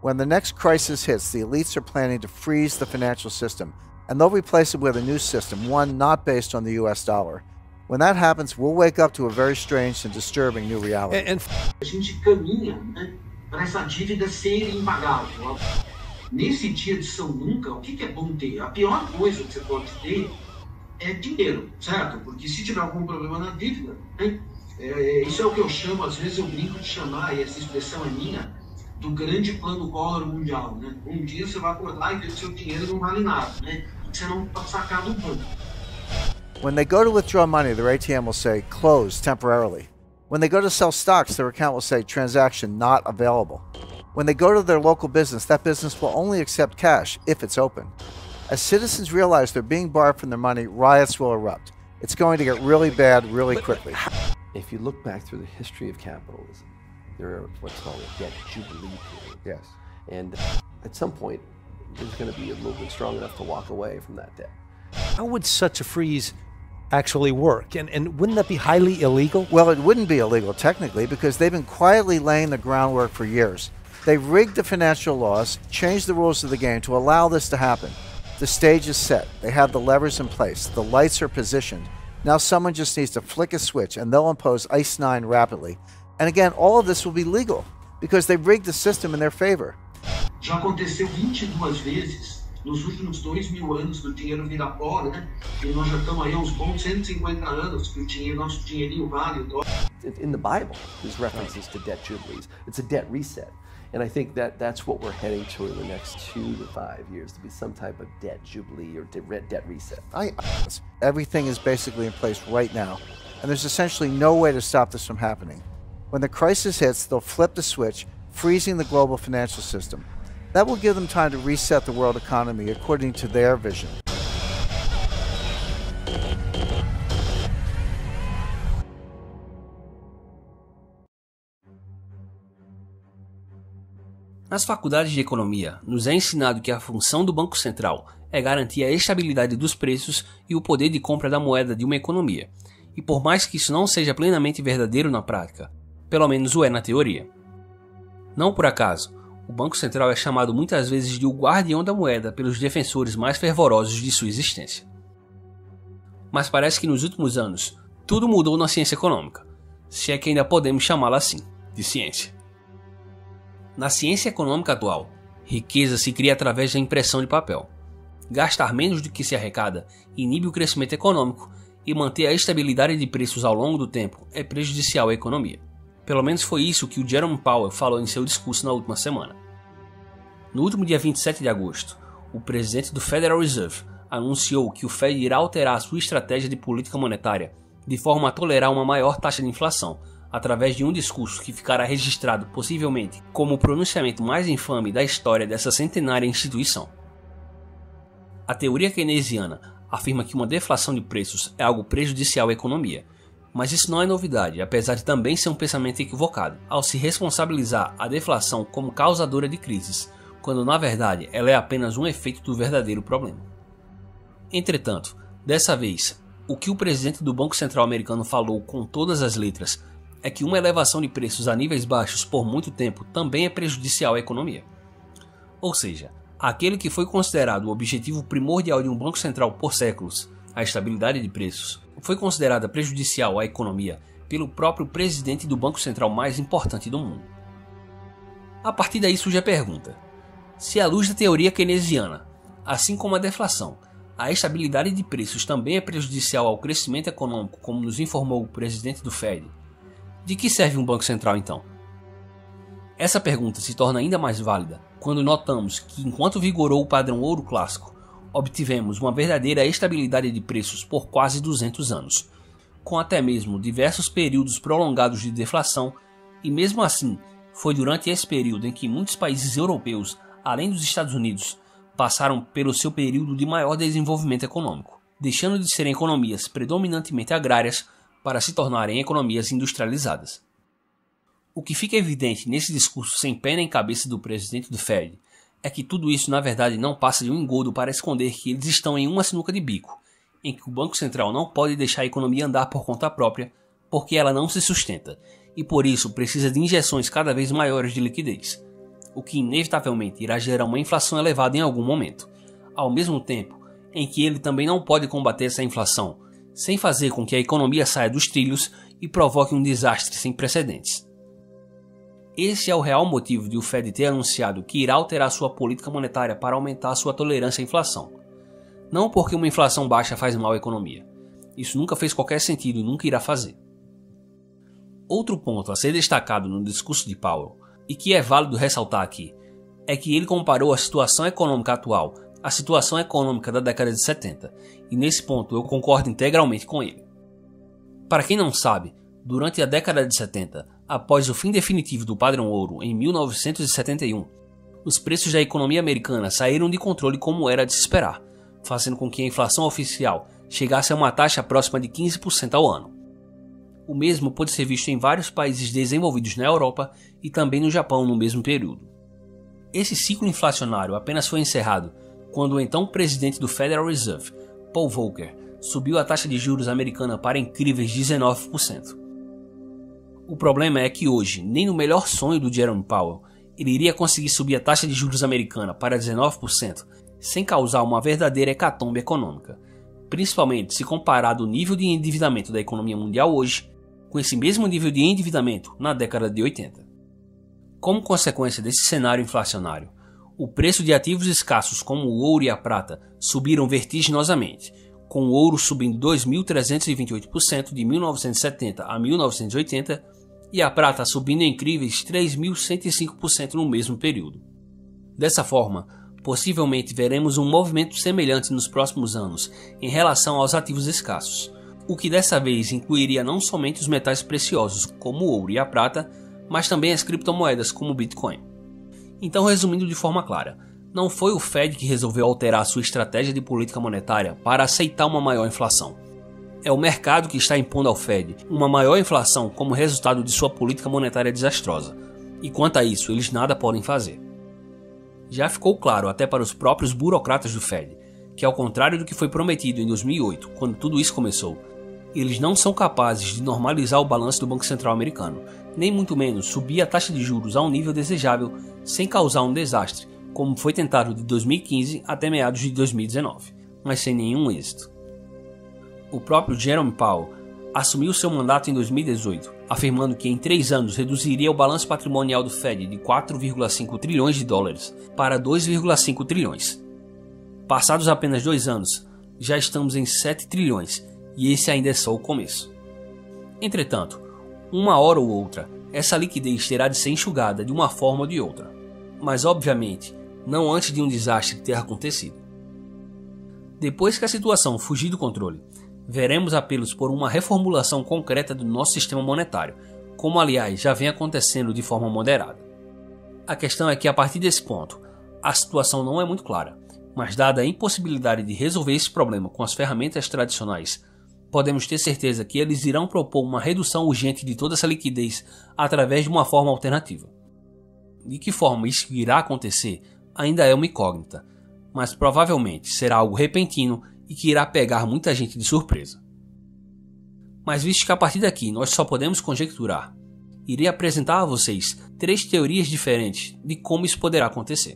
When the next crisis hits, the elites are planning to freeze the financial system, and they'll replace it with a new system, one not based on the US dollar. When that happens, we'll wake up to a very strange and disturbing new reality. A gente caminha, né, para essa dívida ser impagável. Nesse dia de São Nunca, o que é bom ter? A pior coisa que você pode ter é dinheiro, certo? Porque se tiver algum problema na dívida, né, isso é o que eu chamo, às vezes eu brinco de chamar, e essa expressão é minha, do grande plano Collor mundial, né? Um dia você vai acordar e ver que seu dinheiro não vale nada, né? Você não pode sacar do banco. When they go to withdraw money, their ATM will say, closed temporarily. When they go to sell stocks, their account will say, transaction not available. When they go to their local business, that business will only accept cash if it's open. As citizens realize they're being barred from their money, riots will erupt. It's going to get really bad really quickly. If you look back through the history of capitalism, there are what's called a debt jubilee period. Yes. And at some point, there's going to be a movement strong enough to walk away from that debt. How would such a freeze actually work? And wouldn't that be highly illegal? Well, it wouldn't be illegal technically because they've been quietly laying the groundwork for years. They've rigged the financial laws, changed the rules of the game to allow this to happen. The stage is set. They have the levers in place. The lights are positioned. Now someone just needs to flick a switch and they'll impose ICE 9 rapidly. And again, all of this will be legal because they've rigged the system in their favor. Já aconteceu 22 vezes nos últimos 2000 anos do dinheiro virar pó, né? E nós já estamos aí há uns bons 150 anos que o dinheiro, nosso dinheirinho vale o dólar. In the Bible, there's references to debt jubilees. It's a debt reset. And I think that's what we're heading to in the next 2 to 5 years, to be some type of debt jubilee or debt reset. Everything is basically in place right now, and there's essentially no way to stop this from happening. When the crisis hits, they'll flip the switch, freezing the global financial system. That will give them time to reset the world economy according to their vision. Nas faculdades de economia, nos é ensinado que a função do Banco Central é garantir a estabilidade dos preços e o poder de compra da moeda de uma economia. E por mais que isso não seja plenamente verdadeiro na prática, pelo menos o é na teoria. Não por acaso, o Banco Central é chamado muitas vezes de o guardião da moeda pelos defensores mais fervorosos de sua existência. Mas parece que nos últimos anos, tudo mudou na ciência econômica, se é que ainda podemos chamá-la assim, de ciência. Na ciência econômica atual, riqueza se cria através da impressão de papel. Gastar menos do que se arrecada inibe o crescimento econômico e manter a estabilidade de preços ao longo do tempo é prejudicial à economia. Pelo menos foi isso que o Jerome Powell falou em seu discurso na última semana. No último dia 27 de agosto, o presidente do Federal Reserve anunciou que o Fed irá alterar sua estratégia de política monetária de forma a tolerar uma maior taxa de inflação, através de um discurso que ficará registrado possivelmente como o pronunciamento mais infame da história dessa centenária instituição. A teoria keynesiana afirma que uma deflação de preços é algo prejudicial à economia, mas isso não é novidade, apesar de também ser um pensamento equivocado, ao se responsabilizar a deflação como causadora de crises, quando na verdade ela é apenas um efeito do verdadeiro problema. Entretanto, dessa vez, o que o presidente do Banco Central americano falou com todas as letras é que uma elevação de preços a níveis baixos por muito tempo também é prejudicial à economia. Ou seja, aquele que foi considerado o objetivo primordial de um banco central por séculos, a estabilidade de preços, foi considerada prejudicial à economia pelo próprio presidente do banco central mais importante do mundo. A partir daí surge a pergunta: se à luz da teoria keynesiana, assim como a deflação, a estabilidade de preços também é prejudicial ao crescimento econômico, como nos informou o presidente do Fed, de que serve um banco central então? Essa pergunta se torna ainda mais válida quando notamos que, enquanto vigorou o padrão ouro clássico, obtivemos uma verdadeira estabilidade de preços por quase 200 anos, com até mesmo diversos períodos prolongados de deflação, e mesmo assim, foi durante esse período em que muitos países europeus, além dos Estados Unidos, passaram pelo seu período de maior desenvolvimento econômico, deixando de serem economias predominantemente agrárias para se tornarem economias industrializadas. O que fica evidente nesse discurso sem pé nem cabeça do presidente do Fed é que tudo isso na verdade não passa de um engodo para esconder que eles estão em uma sinuca de bico, em que o Banco Central não pode deixar a economia andar por conta própria porque ela não se sustenta e por isso precisa de injeções cada vez maiores de liquidez. o que inevitavelmente irá gerar uma inflação elevada em algum momento, ao mesmo tempo em que ele também não pode combater essa inflação sem fazer com que a economia saia dos trilhos e provoque um desastre sem precedentes. Esse é o real motivo de o Fed ter anunciado que irá alterar sua política monetária para aumentar sua tolerância à inflação. Não porque uma inflação baixa faz mal à economia. Isso nunca fez qualquer sentido e nunca irá fazer. Outro ponto a ser destacado no discurso de Powell, e que é válido ressaltar aqui, é que ele comparou a situação econômica atual à situação econômica da década de 70, e nesse ponto eu concordo integralmente com ele. Para quem não sabe, durante a década de 70, após o fim definitivo do padrão ouro em 1971, os preços da economia americana saíram de controle como era de se esperar, fazendo com que a inflação oficial chegasse a uma taxa próxima de 15% ao ano. O mesmo pode ser visto em vários países desenvolvidos na Europa e também no Japão no mesmo período. Esse ciclo inflacionário apenas foi encerrado quando o então presidente do Federal Reserve, Paul Volcker, subiu a taxa de juros americana para incríveis 19%. O problema é que hoje, nem no melhor sonho do Jerome Powell, ele iria conseguir subir a taxa de juros americana para 19% sem causar uma verdadeira hecatombe econômica, principalmente se comparado o nível de endividamento da economia mundial hoje com esse mesmo nível de endividamento na década de 80. Como consequência desse cenário inflacionário, o preço de ativos escassos como o ouro e a prata subiram vertiginosamente, com o ouro subindo 2.328% de 1970 a 1980 e a prata subindo incríveis 3.105% no mesmo período. Dessa forma, possivelmente veremos um movimento semelhante nos próximos anos em relação aos ativos escassos, o que dessa vez incluiria não somente os metais preciosos como o ouro e a prata, mas também as criptomoedas como o Bitcoin. Então, resumindo de forma clara, não foi o Fed que resolveu alterar sua estratégia de política monetária para aceitar uma maior inflação. É o mercado que está impondo ao Fed uma maior inflação como resultado de sua política monetária desastrosa, e quanto a isso eles nada podem fazer. Já ficou claro até para os próprios burocratas do Fed que, ao contrário do que foi prometido em 2008, quando tudo isso começou, eles não são capazes de normalizar o balanço do Banco Central americano, nem muito menos subir a taxa de juros a um nível desejável sem causar um desastre, como foi tentado de 2015 até meados de 2019, mas sem nenhum êxito. O próprio Jerome Powell assumiu seu mandato em 2018, afirmando que em 3 anos reduziria o balanço patrimonial do Fed de 4,5 trilhões de dólares para 2,5 trilhões. Passados apenas 2 anos, já estamos em 7 trilhões e esse ainda é só o começo. Entretanto, uma hora ou outra, essa liquidez terá de ser enxugada de uma forma ou de outra, mas obviamente não antes de um desastre ter acontecido. Depois que a situação fugir do controle, veremos apelos por uma reformulação concreta do nosso sistema monetário, como aliás já vem acontecendo de forma moderada. A questão é que a partir desse ponto, a situação não é muito clara, mas dada a impossibilidade de resolver esse problema com as ferramentas tradicionais, podemos ter certeza que eles irão propor uma redução urgente de toda essa liquidez através de uma forma alternativa. De que forma isso irá acontecer ainda é uma incógnita, mas provavelmente será algo repentino e que irá pegar muita gente de surpresa. Mas visto que a partir daqui nós só podemos conjecturar, irei apresentar a vocês 3 teorias diferentes de como isso poderá acontecer.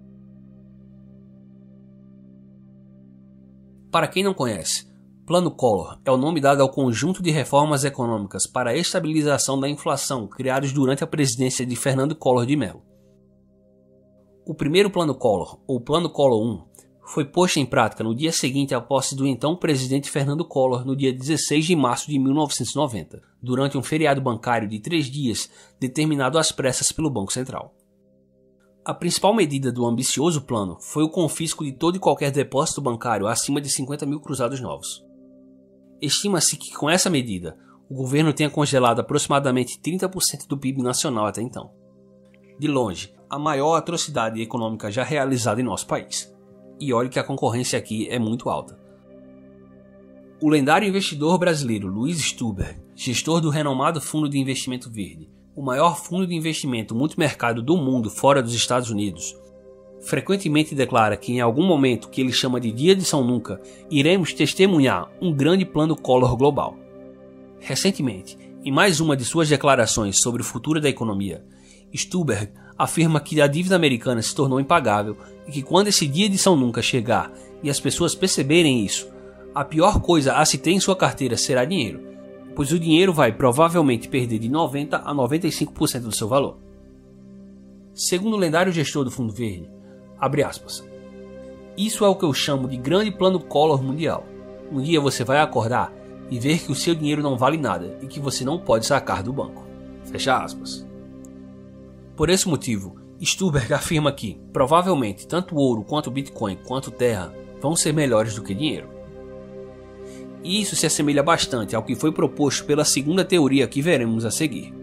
Para quem não conhece, Plano Collor é o nome dado ao conjunto de reformas econômicas para a estabilização da inflação criados durante a presidência de Fernando Collor de Mello. O primeiro Plano Collor, ou Plano Collor I, foi posto em prática no dia seguinte à posse do então presidente Fernando Collor, no dia 16 de março de 1990, durante um feriado bancário de 3 dias determinado às pressas pelo Banco Central. A principal medida do ambicioso plano foi o confisco de todo e qualquer depósito bancário acima de 50 mil cruzados novos. Estima-se que com essa medida, o governo tenha congelado aproximadamente 30% do PIB nacional até então. De longe, a maior atrocidade econômica já realizada em nosso país. E olhe que a concorrência aqui é muito alta. O lendário investidor brasileiro Luiz Stuber, gestor do renomado Fundo de Investimento Verde, o maior fundo de investimento multimercado do mundo fora dos Estados Unidos, frequentemente declara que em algum momento que ele chama de Dia de São Nunca, iremos testemunhar um grande plano Collor global. Recentemente, em mais uma de suas declarações sobre o futuro da economia, Stuber afirma que a dívida americana se tornou impagável e que quando esse dia de São Nunca chegar e as pessoas perceberem isso, a pior coisa a se ter em sua carteira será dinheiro, pois o dinheiro vai provavelmente perder de 90% a 95% do seu valor. Segundo o lendário gestor do Fundo Verde, abre aspas, isso é o que eu chamo de grande plano Collor mundial. Um dia você vai acordar e ver que o seu dinheiro não vale nada e que você não pode sacar do banco. Fecha aspas. Por esse motivo, Stuberg afirma que, provavelmente, tanto o ouro quanto o Bitcoin quanto terra vão ser melhores do que dinheiro. E isso se assemelha bastante ao que foi proposto pela segunda teoria que veremos a seguir.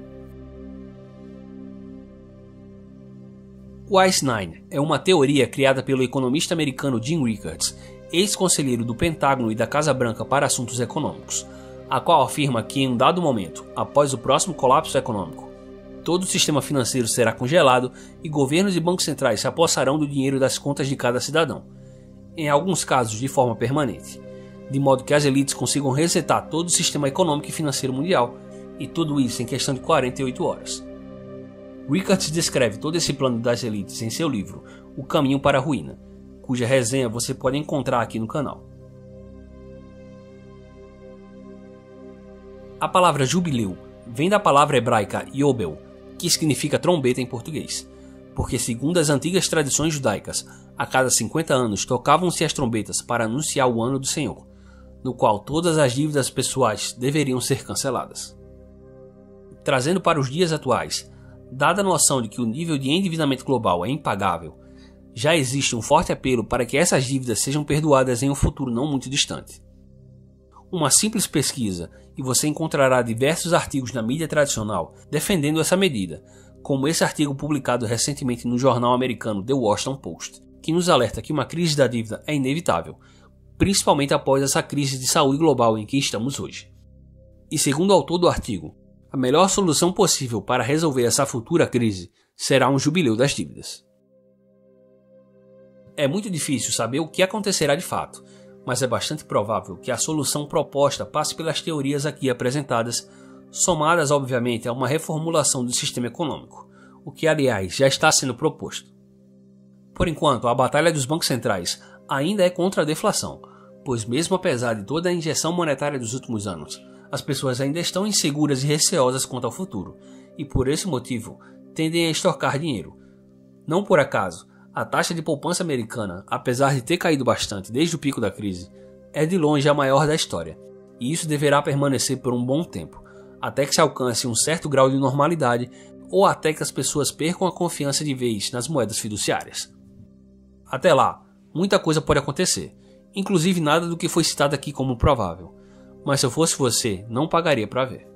O ICE-9 é uma teoria criada pelo economista americano Jim Rickards, ex-conselheiro do Pentágono e da Casa Branca para Assuntos Econômicos, a qual afirma que em um dado momento, após o próximo colapso econômico, todo o sistema financeiro será congelado e governos e bancos centrais se apossarão do dinheiro das contas de cada cidadão, em alguns casos de forma permanente, de modo que as elites consigam resetar todo o sistema econômico e financeiro mundial, e tudo isso em questão de 48 horas. Rickards descreve todo esse plano das elites em seu livro O Caminho para a Ruína, cuja resenha você pode encontrar aqui no canal. A palavra jubileu vem da palavra hebraica Yobel, que significa trombeta em português, porque segundo as antigas tradições judaicas, a cada 50 anos tocavam-se as trombetas para anunciar o ano do Senhor, no qual todas as dívidas pessoais deveriam ser canceladas. Trazendo para os dias atuais, dada a noção de que o nível de endividamento global é impagável, já existe um forte apelo para que essas dívidas sejam perdoadas em um futuro não muito distante. Uma simples pesquisa e você encontrará diversos artigos na mídia tradicional defendendo essa medida, como esse artigo publicado recentemente no jornal americano The Washington Post, que nos alerta que uma crise da dívida é inevitável, principalmente após essa crise de saúde global em que estamos hoje. E segundo o autor do artigo, a melhor solução possível para resolver essa futura crise será um jubileu das dívidas. É muito difícil saber o que acontecerá de fato, mas é bastante provável que a solução proposta passe pelas teorias aqui apresentadas, somadas obviamente a uma reformulação do sistema econômico, o que aliás já está sendo proposto. Por enquanto, a batalha dos bancos centrais ainda é contra a deflação, pois mesmo apesar de toda a injeção monetária dos últimos anos, as pessoas ainda estão inseguras e receosas quanto ao futuro, e por esse motivo tendem a extorcar dinheiro. Não por acaso, a taxa de poupança americana, apesar de ter caído bastante desde o pico da crise, é de longe a maior da história, e isso deverá permanecer por um bom tempo, até que se alcance um certo grau de normalidade ou até que as pessoas percam a confiança de vez nas moedas fiduciárias. Até lá, muita coisa pode acontecer, inclusive nada do que foi citado aqui como provável, mas se eu fosse você, não pagaria para ver.